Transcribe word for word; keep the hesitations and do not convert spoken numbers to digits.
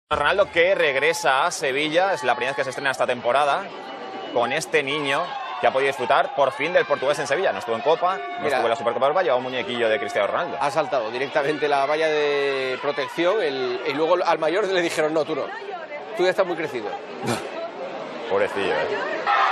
Ronaldo, que regresa a Sevilla, es la primera vez que se estrena esta temporada, con este niño que ha podido disfrutar por fin del portugués en Sevilla. No estuvo en Copa, no Mira, estuvo en la Supercopa Europa, lleva un muñequillo de Cristiano Ronaldo. Ha saltado directamente la valla de protección el, y luego al mayor le dijeron, no, tú no, tú ya estás muy crecido. Pobrecillo, ¿eh?